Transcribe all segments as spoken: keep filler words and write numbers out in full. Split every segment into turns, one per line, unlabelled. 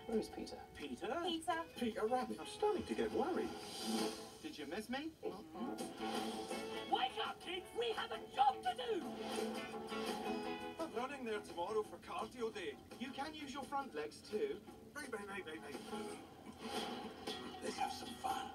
Where is Peter?
Peter?
Peter?
Peter Rabbit. I'm starting to get worried.
Did you miss me?
Wake up, kids! We have a job to do!
I'm running there tomorrow for cardio day.
You can use your front legs too.
Right, right, right, right, right. Let's have some fun.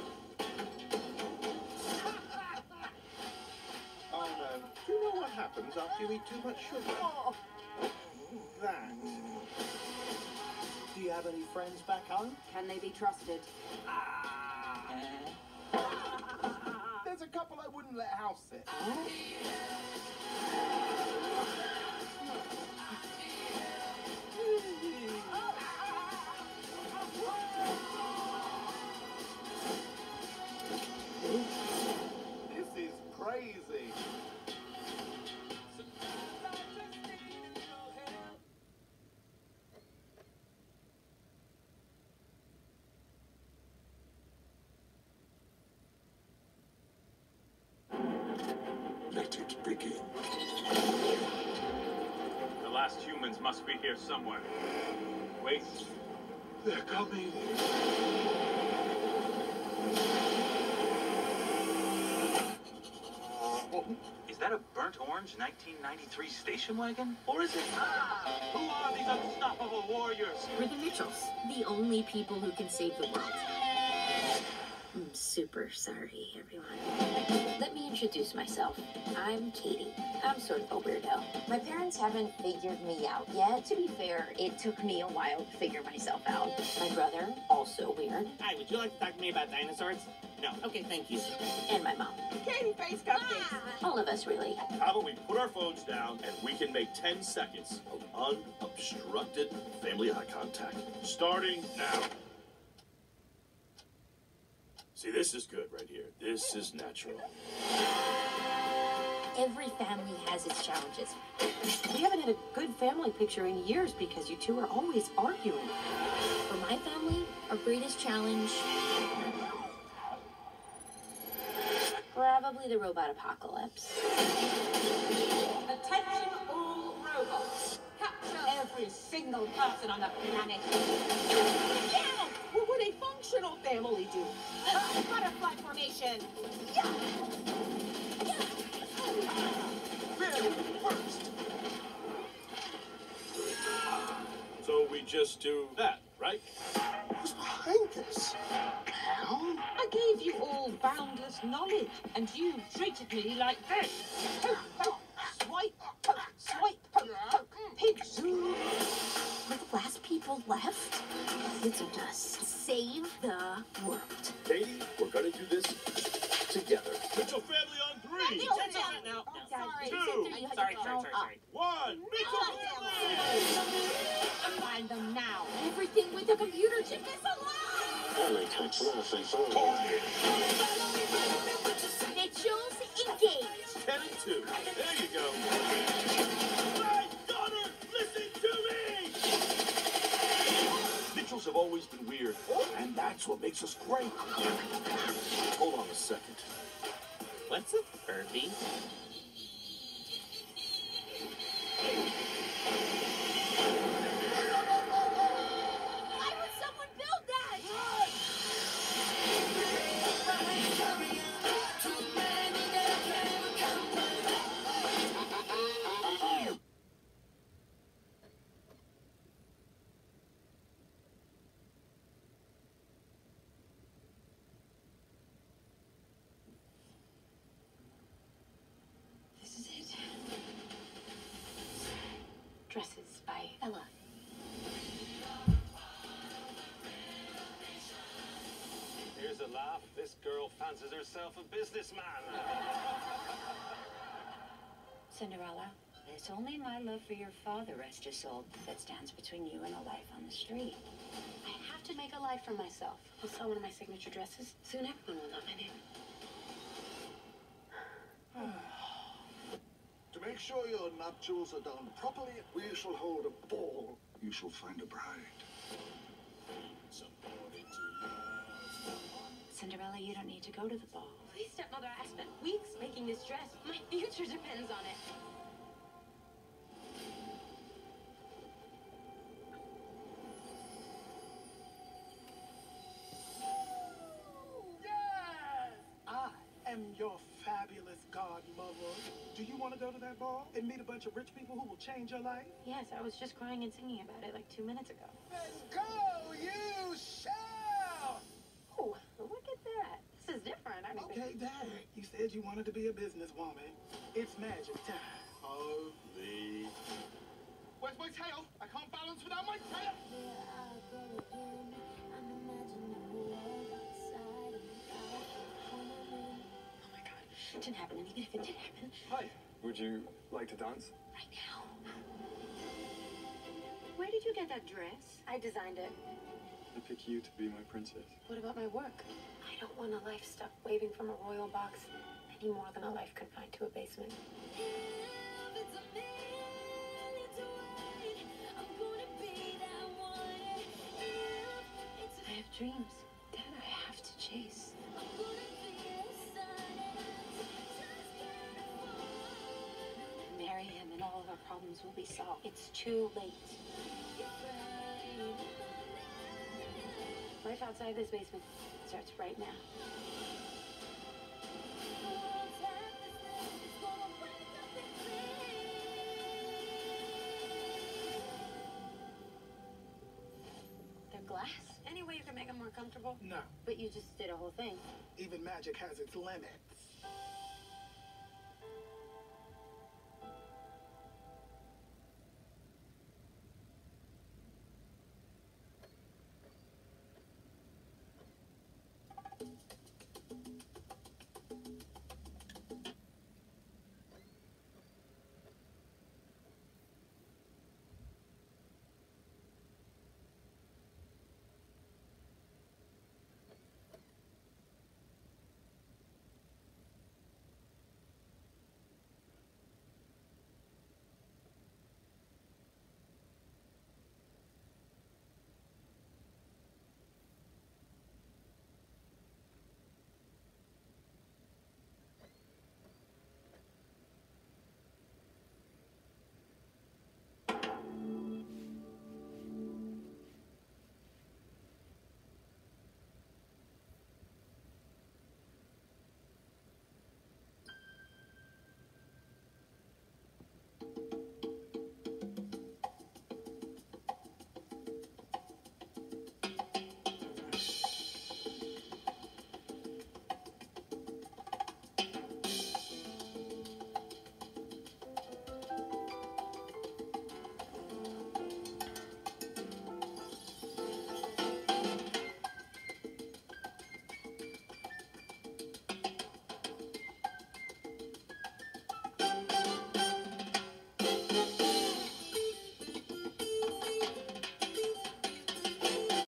Oh no. Do you know what happens after you eat too much sugar?
Oh.
That.
Do you have any friends back home?
Can they be trusted?
Ah. There's a couple I wouldn't let house sit. This is crazy. Let it begin.
The last humans must be here somewhere. Wait.
They're coming.
Is that a burnt orange nineteen ninety-three station wagon? Or is it... Ah! Who are these unstoppable warriors?
We're the Mitchells, the only people who can save the world. I'm super sorry, everyone. Let me introduce myself. I'm Katie. I'm sort of a weirdo. My parents haven't figured me out yet. To be fair, it took me a while to figure myself out. My brother, also weird.
Hi, would you like to talk to me about dinosaurs? No. Okay, thank you.
And my mom.
Katie face cupcakes!
All of us, really.
How about we put our phones down and we can make ten seconds of unobstructed family eye contact. Starting now. See, this is good right here. This is natural.
Every family has its challenges. We haven't had a good family picture in years because you two are always arguing. For my family, our greatest challenge... probably the robot apocalypse.
Attention all robots! Capture every single person on the planet! Yeah! What would a functional family do? Uh, butterfly formation! Yeah! Yeah!
Really worst. So we just do that, right?
Who's behind this? Pal?
I gave you all boundless knowledge, and you treated me like this. Poke, poke, swipe, poke, swipe, poke, poke, pig zoo.
We're the last people left. It's us. Save the world.
Katie, we're gonna do this together. Mitchell family on three.
Mitchell family.
No, no.
Sorry.
Two.
Sorry, sorry, sorry, sorry.
One. Mitchell family.
Find them now.
Everything with the computer chip is alive! Mitchell's engaged.
Ten and two. There you go. My daughter, listen to me. Mitchells have always been weird, and that's what makes us great. Hold on a second.
What's a Furby?
Why would someone build that?
This is it. Dresses by Ella.
Here's a laugh. This girl fancies herself a businessman.
Cinderella, it's only my love for your father, rest your soul, that stands between you and a life on the street. I have to make a life for myself. I'll sell one of my signature dresses. Soon everyone will know my name.
To make sure your nuptials are done properly, we shall hold a ball. You shall find a bride.
Cinderella, you don't need to go to the ball.
Please, stepmother, I spent weeks making this dress. My future depends on it.
fabulous godmother. Do you want to go to that ball and meet a bunch of rich people who will change your life?
Yes, I was just crying and singing about it like two minutes ago.
Then go, you shall!
Oh, look at that. This is different. I don't
Okay, Dad. You said you wanted to be a businesswoman. It's magic time.
Of the...
Where's my tail? I can't balance without my tail!
Oh my god. It didn't happen. And even if it did happen,
Hi. Would you like to dance?
right now. Where did you get that dress? I designed it.
I pick you to be my princess.
What about my work? I don't want a life stuck waving from a royal box any more than a life confined to a basement. I have dreams that I have to chase. Marry him and all of our problems will be solved. It's too late. Life outside this basement starts right now. They're glass. Any way you can make them more comfortable?
No.
But you just did a whole thing.
Even magic has its limits.